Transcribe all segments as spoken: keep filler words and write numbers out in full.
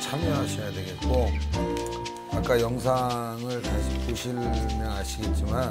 참여하셔야 되겠고, 아까 영상을 다시 보시면 아시겠지만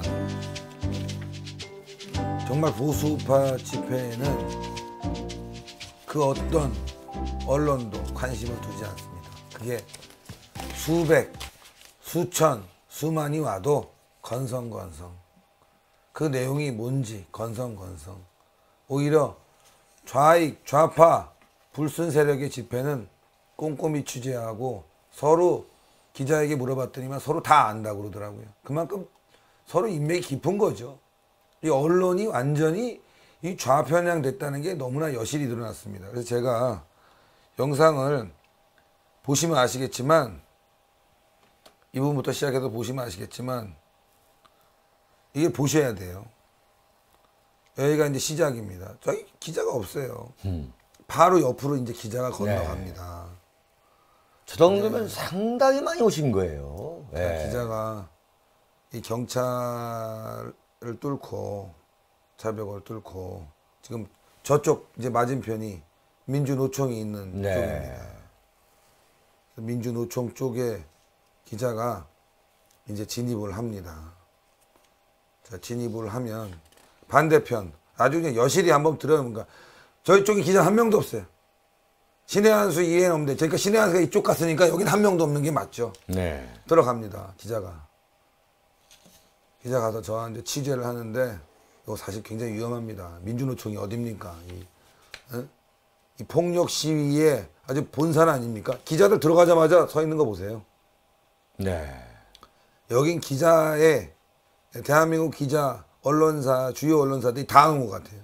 정말 보수우파 집회에는 그 어떤 언론도 관심을 두지 않습니다. 그게 수백, 수천, 수만이 와도 건성건성. 그 내용이 뭔지 건성건성. 오히려 좌익, 좌파, 불순 세력의 집회는 꼼꼼히 취재하고 서로 기자에게 물어봤더니만 서로 다 안다고 그러더라고요. 그만큼 서로 인맥이 깊은 거죠. 이 언론이 완전히 이 좌편향 됐다는 게 너무나 여실히 드러났습니다. 그래서 제가 영상을 보시면 아시겠지만, 이 부분부터 시작해서 보시면 아시겠지만, 이게 보셔야 돼요. 여기가 이제 시작입니다. 저희 기자가 없어요. 음. 바로 옆으로 이제 기자가 건너갑니다. 네. 저 정도면 네. 상당히 많이 오신 거예요. 네. 기자가 이 경찰을 뚫고, 차벽을 뚫고, 지금 저쪽 이제 맞은편이 민주노총이 있는 네. 쪽입니다. 민주노총 쪽에 기자가 이제 진입을 합니다. 자, 진입을 하면 반대편, 아주 그냥 여실히 한번 들어보니까 저희 쪽에 기자 한 명도 없어요. 신의 한수 이해는 없는데, 그러니까 신의 한수가 이쪽 갔으니까 여긴 한 명도 없는 게 맞죠. 네. 들어갑니다, 기자가. 기자 가서 저한테 취재를 하는데, 이거 사실 굉장히 위험합니다. 민주노총이 어딥니까? 이, 에? 이 폭력 시위에 아주 본산 아닙니까? 기자들 들어가자마자 서 있는 거 보세요. 네. 여긴 기자의, 대한민국 기자, 언론사, 주요 언론사들이 다 온 것 같아요.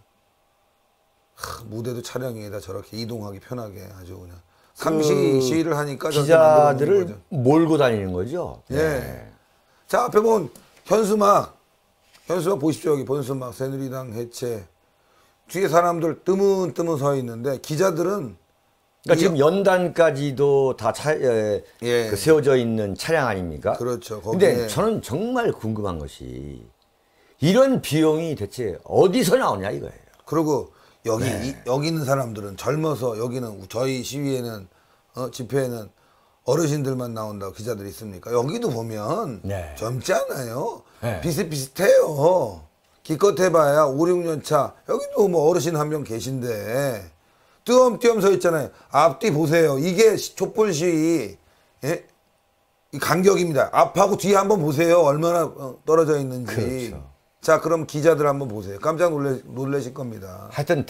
하, 무대도 촬영에다 저렇게 이동하기 편하게 아주 그냥. 삼시 그 시위를 하니까 기자들을 몰고 다니는 거죠? 예. 네. 자, 앞에 보면 현수막, 현수막 보십시오. 여기 현수막, 새누리당 해체. 뒤에 사람들 뜨문뜨문 서 있는데, 기자들은. 그러니까 지금 연단까지도 다 차, 에, 예. 그 세워져 있는 차량 아닙니까? 그렇죠. 근데 저는 정말 궁금한 것이, 이런 비용이 대체 어디서 나오냐 이거예요. 그리고 여기, 네. 이, 여기 있는 사람들은 젊어서, 여기는 저희 시위에는, 어, 집회에는 어르신들만 나온다고 기자들이 있습니까? 여기도 보면 네. 젊지 않아요. 네. 비슷비슷해요. 기껏 해봐야 오, 육 년 차. 여기도 뭐 어르신 한 명 계신데 띄엄띄엄 서 있잖아요. 앞뒤 보세요. 이게 촛불 시위, 예? 이 간격입니다. 앞하고 뒤에 한번 보세요. 얼마나 떨어져 있는지. 그렇죠. 자, 그럼 기자들 한번 보세요. 깜짝 놀래, 놀라실 겁니다. 하여튼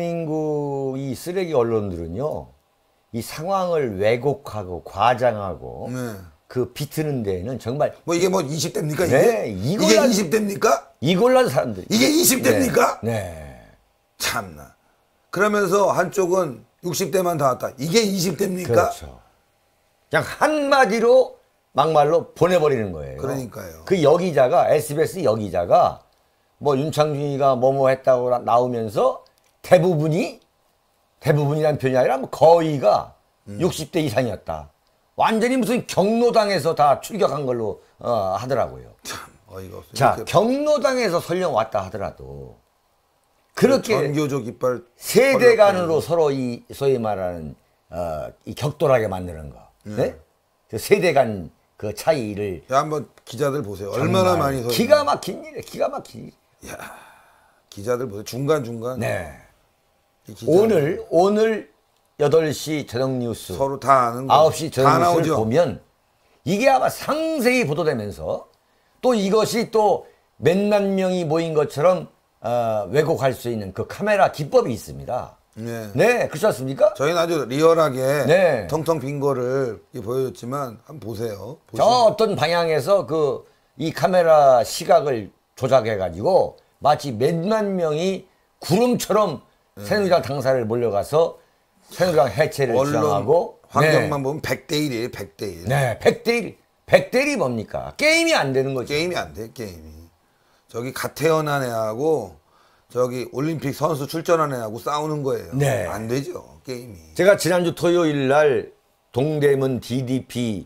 대한민국 이 쓰레기 언론들은요, 이 상황을 왜곡하고 과장하고 네. 그 비트는 데에는 정말 뭐 이게 뭐 이십 대입니까? 이게? 네, 이게 이십 대입니까? 이걸란 사람들. 이게 이십 대입니까? 네. 네. 참나. 그러면서 한쪽은 육십 대만 다 왔다. 이게 이십 대입니까? 그렇죠. 그냥 한마디로 막말로 보내버리는 거예요. 그러니까요. 그 여기자가, 에스비에스 여기자가 뭐 윤창준이가 뭐뭐 했다고 나오면서 대부분이, 대부분이란 표현이 아니라 뭐 거의가 음. 육십 대 이상이었다. 완전히 무슨 경로당에서 다 출격한 걸로 어, 하더라고요. 참 어이가 없어요. 자, 경로당에서 설령 왔다 하더라도 그렇게 전교적 이빨 세대 간으로 서로 이 소위 말하는 어, 이 격돌하게 만드는 거. 음. 네? 그 세대 간 그 차이를. 야, 한번 기자들 보세요. 얼마나 많이 서 기가 막힌 일이에요. 기가 막힌 일. 야, 기자들 보세요. 중간중간. 네. 오늘, 오늘 여덟 시 저녁 뉴스. 서로 다 아는 거. 아홉 시 저녁 뉴스를 나오죠? 보면 이게 아마 상세히 보도되면서 또 이것이 또 몇만 명이 모인 것처럼 어, 왜곡할 수 있는 그 카메라 기법이 있습니다. 네. 네, 그렇지 않습니까? 저희는 아주 리얼하게 네. 텅텅 빈 거를 보여줬지만 한번 보세요. 저 어떤 방향에서 그 이 카메라 시각을 조작해가지고 마치 몇만 명이 구름처럼 네. 새누리당 당사를 몰려가서 새누리당 해체를 주장하고 환경만 네. 보면 백 대 일이에요. 백 대 일. 네, 백 대 일. 백 대 일이 뭡니까? 게임이 안 되는 거죠. 게임이 안 돼, 게임이. 저기 갓 태어난 애하고 저기 올림픽 선수 출전한 애하고 싸우는 거예요. 네. 안 되죠, 게임이. 제가 지난주 토요일 날 동대문 디디피,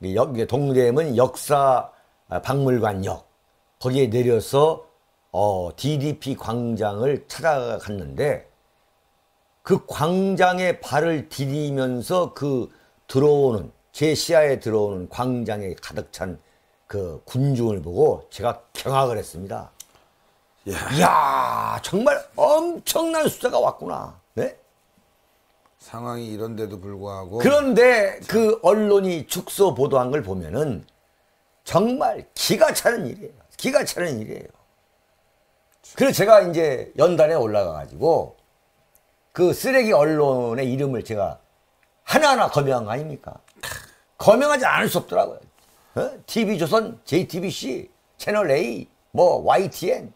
동대문 역사 박물관역, 거기에 내려서 어, 디디피 광장을 찾아갔는데 그 광장에 발을 디디면서 그 들어오는 제 시야에 들어오는 광장에 가득 찬 그 군중을 보고 제가 경악을 했습니다. 야. 이야, 정말 엄청난 숫자가 왔구나. 네? 상황이 이런데도 불구하고. 그런데 그 언론이 축소 보도한 걸 보면은 정말 기가 차는 일이에요. 기가 차는 일이에요. 그래서 제가 이제 연단에 올라가가지고 그 쓰레기 언론의 이름을 제가 하나하나 거명한 거 아닙니까? 거명하지 않을 수 없더라고요. 어? 티비조선, 제이티비씨, 채널A, 뭐 와이티엔.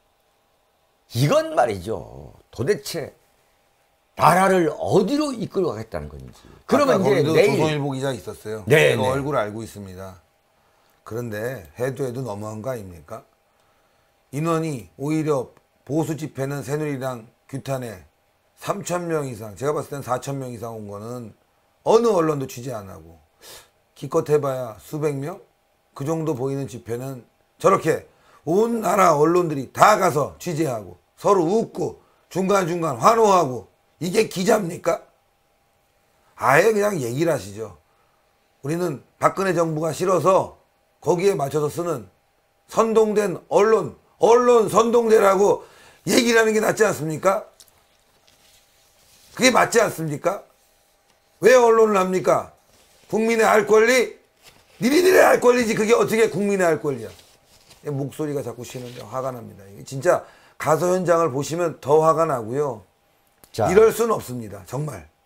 이건 말이죠. 도대체 나라를 어디로 이끌어 가겠다는 건지. 그러면 이제 내일 조선일보 기자 있었어요. 네, 제가 네. 얼굴 알고 있습니다. 그런데 해도 해도 너무한 거 아닙니까? 인원이 오히려 보수 집회는 새누리당 규탄에 삼천 명 이상, 제가 봤을 땐 사천 명 이상 온 거는 어느 언론도 취재 안 하고 기껏 해봐야 수백 명? 그 정도 보이는 집회는 저렇게 온 나라 언론들이 다 가서 취재하고 서로 웃고 중간중간 환호하고 이게 기자입니까? 아예 그냥 얘기를 하시죠. 우리는 박근혜 정부가 싫어서 거기에 맞춰서 쓰는 선동된 언론, 언론 선동대라고 얘기를 하는 게 낫지 않습니까? 그게 맞지 않습니까? 왜 언론을 합니까? 국민의 알 권리? 니네들의 알 권리지 그게 어떻게 국민의 알 권리야. 목소리가 자꾸 쉬는데 화가 납니다. 진짜 가서 현장을 보시면 더 화가 나고요. 자, 이럴 수는 없습니다. 정말.